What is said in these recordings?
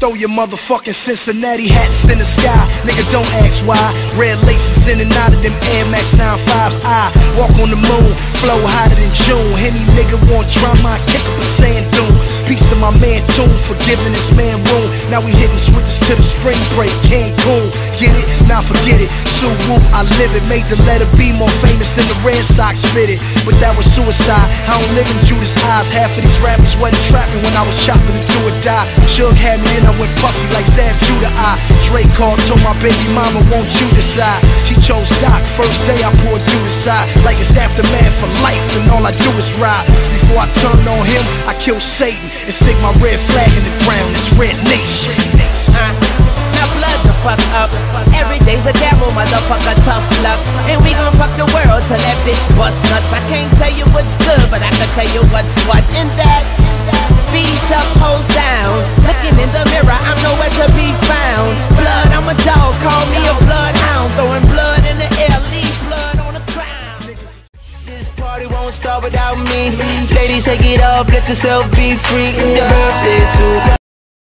throw your motherfucking Cincinnati hats in the sky. Nigga, don't ask why. Red laces in and out of them Air Max 95s. I walk on the moon, flow hotter than June. Any nigga want drama, I kick up a sand dune. Peace to my man Toon for giving this man room. Now we hitting switches to the spring break, Cancun. Get it? Now forget it. Sue Woo, I live it. Made the letter B more famous than the Red Sox fitted. But that was suicide. I don't live in Judas' eyes. Half of these rappers wasn't trapping when I was chopping to do or die. Suge had me and I went puffy like Zab Judah. Drake called, told my baby mama, won't you decide? She chose Doc. First day I poured through the side. Like it's aftermath for life and all I do is ride. Before I turn on him, I kill Satan and stick my red flag in the ground. It's Red Nation. Now blood the fuck up. Every day's a gamble, motherfucker, tough luck. And we gon' fuck the world till that bitch bust nuts. I can't tell you what's good, but I can tell you what's what. And that's B's up, hoes down. Looking in the mirror, I'm nowhere to be found. Blood, I'm a dog, call me a bloodhound. Throwing blood in the air, leave blood on the ground. This party won't start without me. Ladies, take it off, let yourself be free. Your birthday suit.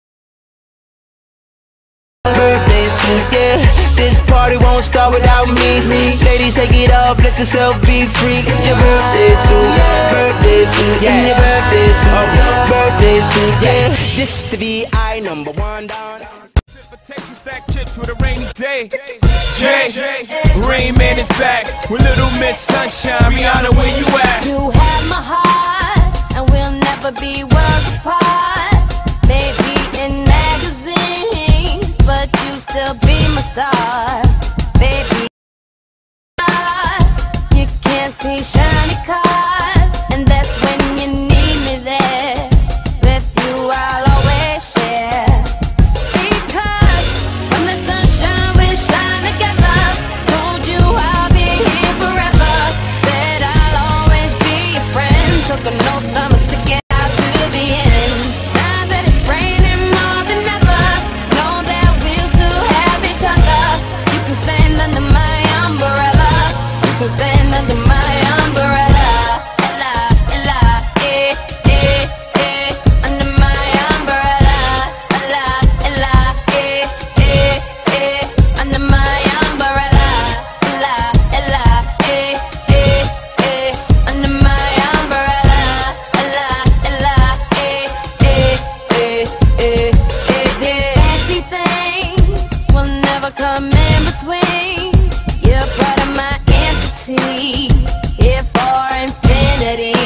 Birthday suit, yeah. This party won't start without me. Ladies, take it off, let yourself be free. Your birthday suit, yeah. Your birthday suit, birthday suit, yeah. This the VI #1 down. Stack chips with a rainy day. Jay, Rain Man is back with Little Miss Sunshine. Rihanna, where you at? You have my heart, and we'll never be worlds apart. Maybe in magazines, but you still be my star. Baby, you can't see shiny cars, and that's when you need me there. With you I'll always share. Because from the sunshine we shine together. Told you I'll be here forever. Said I'll always be your friend. Took an oath, I'ma stick it out to the end. Now that it's raining more than ever, know that we'll still have each other. You can stand under my umbrella. You can stand under my umbrella. Ella, Ella, eh, eh, eh. Under my umbrella. Ella, Ella, eh, eh, eh. Under my umbrella. Ella, Ella, eh, eh, eh. Under my umbrella. Ella, Ella, eh, eh, eh, eh, eh. Fancy things will never come in between. You're part of my entity, here for infinity.